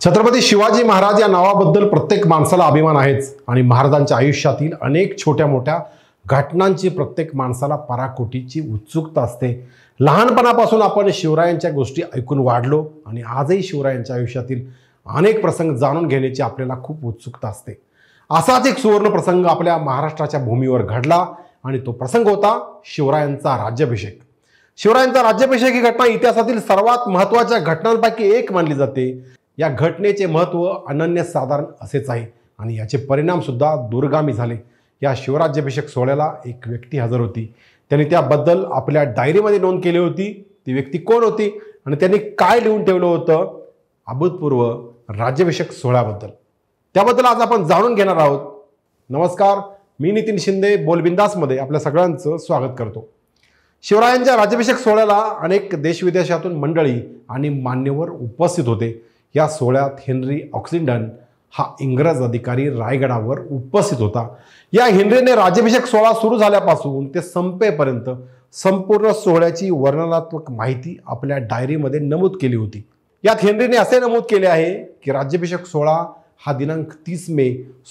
छत्रपती शिवाजी महाराज या नावाबद्दल प्रत्येक माणसाला अभिमान आहेच आणि महाराजांच्या आयुष्यातील अनेक छोट्या मोठ्या घटनांची प्रत्येक माणसाला पराकोटीची उत्सुकता असते। लहानपणापासून आपण शिवरायांच्या गोष्टी ऐकून वाढलो आणि आजही शिवरायांच्या आयुष्यातील अनेक प्रसंग जाणून घेण्याची आपल्याला खूप उत्सुकता असते। असाच एक सुवर्ण प्रसंग आपल्या महाराष्ट्राच्या भूमीवर घडला आणि तो प्रसंग होता शिवरायांचा राज्याभिषेक। शिवरायांचा राज्याभिषेक ही घटना इतिहासातील सर्वात महत्त्वाच्या घटनांपैकी एक मानली जाते। या घटनेचे महत्त्व अनन्यसाधारण असेच आहे आणि याचे परिणाम सुद्धा दूरगामी झाले। या शिवराज्याभिषेक सोहळ्याला एक व्यक्ती हजर होती, त्यांनी त्याबद्दल आपल्या डायरीमध्ये नोंद केली होती। ती व्यक्ती कोण होती आणि त्यांनी काय लिहून ठेवलं होतं अभूतपूर्व राज्याभिषेक सोहळ्याबद्दल, त्याबद्दल आज आपण जाणून घेणार आहोत। नमस्कार, मी नितीन शिंदे बोलबिंदासमध्ये आपल्या सगळ्यांचं स्वागत करतो। शिवरायांच्या राज्याभिषेक सोहळ्याला अनेक देशविदेशातून मंडळी आणि मान्यवर उपस्थित होते। या सोहळ्यात हेनरी ऑक्सिंडन हा इंग्रज अधिकारी रायगडावर उपस्थित होता। या हेनरीने राज्याभिषेक सोहळा सुरू झाल्यापासून ते संपेपर्यंत संपूर्ण सोहळ्याची वर्णनात्मक माहिती आपल्या डायरीमध्ये नमूद केली होती। यात हेनरीने असे नमूद केले आहे की राज्याभिषेक सोहळा हा दिनांक 30 मे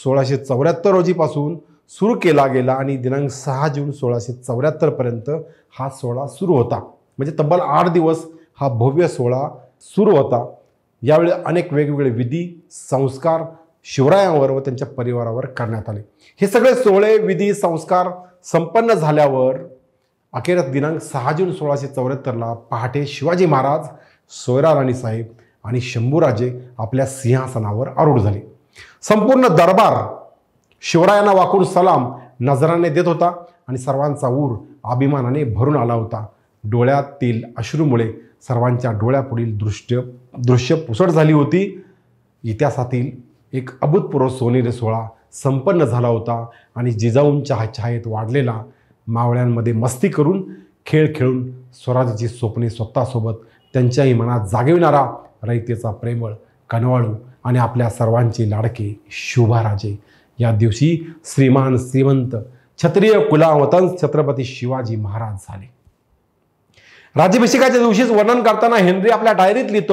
1674 रोजीपासून सुरू केला गेला आणि दिनांक 6 जून 1674 पर्यंत हा सोहळा सुरू होता। म्हणजे तब्बल 8 दिवस हा भव्य सोहळा सुरू होता। यावेळी अनेक वेगवेगळे विधी संस्कार शिवरायांवर व त्यांच्या परिवारावर करण्यात आले। हे सगळे सोहळे विधी संस्कार संपन्न झाल्यावर अखेर दिनांक 6 जून 1674 पहाटे शिवाजी महाराज, सोयरा राणीसाहेब आणि शंभूराजे आपल्या सिंहासनावर आरूढ झाले। संपूर्ण दरबार शिवरायांना वाकून सलाम नजराने देत होता आणि सर्वांचा ऊर अभिमानाने भरून आला होता। डोळ्यातील अश्रूमुळे सर्वांच्या डोळ्यापुढील दृश्य पुसट झाली होती। इतिहासातील एक अभूतपूर्व सोनेरी सोहळा संपन्न झाला होता आणि जिजाऊंच्या छायेत वाढलेला मावळ्यांमध्ये मस्ती करून खेळ खेळून स्वराज्याची स्वप्ने स्वतःसोबत त्यांच्याही मनात जागविणारा रयतेचा प्रेमळ कनवाळू आणि आपल्या सर्वांचे लाडके शोभाराजे या दिवशी श्रीमान श्रीमंत क्षत्रिय कुलावतंस छत्रपती शिवाजी महाराज झाले। राज्याभिषेकाच्या दिवशीच वर्णन करताना हेनरी आपल्या डायरीत लिहितो,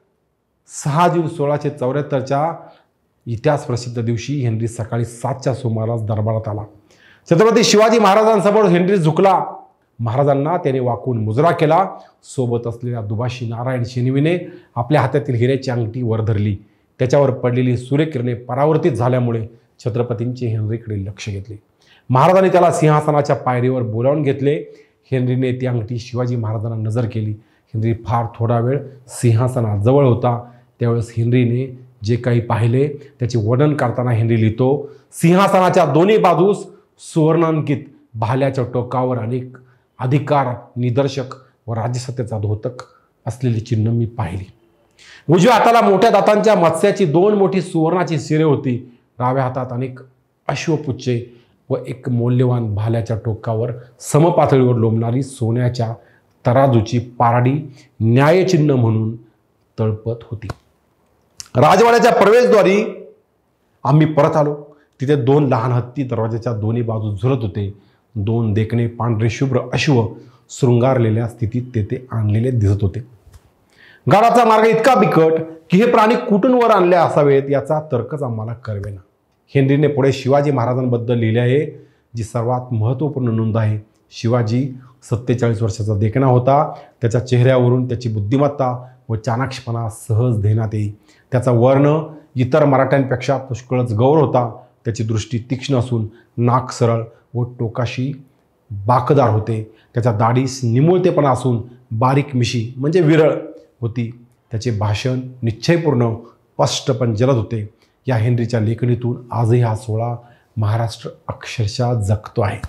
6 जून 1674च्या इतिहास प्रसिद्ध दिवशी हेनरी सकाळी 7च्या सुमारास दरबारात आला। छत्रपती शिवाजी महाराजांसमोर हेनरी झुकला। महाराजांना त्याने वाकून मुजरा केला। सोबत असलेल्या दुभाषी नारायण शेनवीने आपल्या हातातील हिऱ्याची अंगठी वर धरली। त्याच्यावर पडलेली सूर्यकिरणे परावर्तित झाल्यामुळे छत्रपतींचे हेनरीकडे लक्ष घेतले। महाराजांनी त्याला सिंहासनाच्या पायरीवर बोलावून घेतले। हेनरीने ती अंगठी शिवाजी महाराजांना नजर केली। हेनरी फार थोडा वेळ सिंहासनाजवळ होता। त्यावेळेस हेनरीने जे काही पाहिले त्याचे वर्णन करताना हेनरी लिहितो, सिंहासनाच्या दोन्ही बाजूस सुवर्णांकित भाल्याच्या टोकावर अनेक अधिकार निदर्शक व राज्यसत्तेचा धोतक असलेली चिन्ह मी पाहिली। उजव्या हाताला मोठ्या दातांच्या मत्स्याची 2 मोठी सुवर्णाची शिरे होती। डाव्या हातात अनेक अश्वपुच्छे व एक मौल्यवान भाल्याच्या टोकावर समपातळीवर लोंबणारी सोन्याच्या तराजूची पारडी न्यायचिन्ह म्हणून तळपत होती। राजवाड्याच्या प्रवेशद्वारी आम्ही परत आलो। तिथे 2 लहान हत्ती दरवाजाच्या दोन्ही बाजू झुलत होते। 2 देखणे पांढरे शुभ्र अश्व शृंगारलेल्या स्थितीत तेथे आणलेले दिसत होते। गाडाचा मार्ग इतका बिकट की हे प्राणी कुठून वर आणले असावेत याचा तर्कच आम्हाला कळवेना। हेनरीने पुढे शिवाजी महाराजांबद्दल लिहिले आहे, जी सर्वात महत्त्वपूर्ण नोंद आहे। शिवाजी 47 वर्षाचा देखणा होता। त्याच्या चेहऱ्यावरून त्याची बुद्धिमत्ता व चाणाक्षपणा सहज देण्यात येई। त्याचा वर्ण इतर मराठ्यांपेक्षा पुष्कळच गौर होता। त्याची दृष्टी तीक्ष्ण असून नाक सरळ व टोकाशी बाकदार होते। त्याच्या दाढीस निमुळतेपणा असून बारीक मिशी म्हणजे विरळ होती। त्याचे भाषण निश्चयपूर्ण स्पष्ट पण जलद होते। या हेनरीच्या लेखणीतून आजही हा सोहळा महाराष्ट्र अक्षरशः जगतो आहे।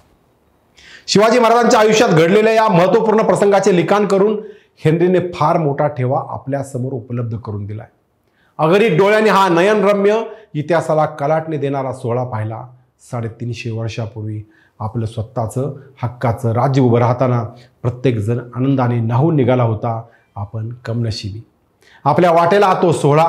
शिवाजी महाराजांच्या आयुष्यात घडलेल्या या महत्त्वपूर्ण प्रसंगाचे लिखाण करून हेनरीने फार मोठा ठेवा आपल्या समोर उपलब्ध करून दिलाय। अगणित डोळ्यांनी हा नयनरम्य इतिहासाला कलाटणी देणारा सोहळा पाहिला। 350 वर्षापूर्वी आपलं स्वतःचं हक्काचं राज्य उभं राहताना प्रत्येकजण आनंदाने न्हावून निघाला होता। आपण कमनशिबी आपल्या वाटेला तो सोहळा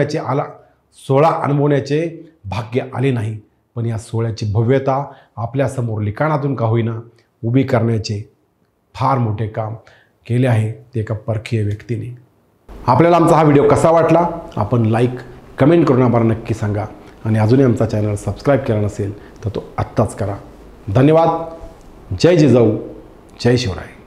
अनुभवण्याचे भाग्य आले नाही, पण या सोहळ्याची भव्यता आपल्यासमोर लिखाणातून का होईना उभी करण्याचे फार मोठे काम केले आहे ते एका परकीय व्यक्तीने। आपल्याला आमचा हा व्हिडिओ कसा वाटला आपण लाईक कमेंट करून आम्हाला नक्की सांगा आणि अजूनही आमचा चॅनल सबस्क्राईब केला नसेल तर तो आत्ताच करा. धन्यवाद. जय जिजाऊ, जय शिवराय.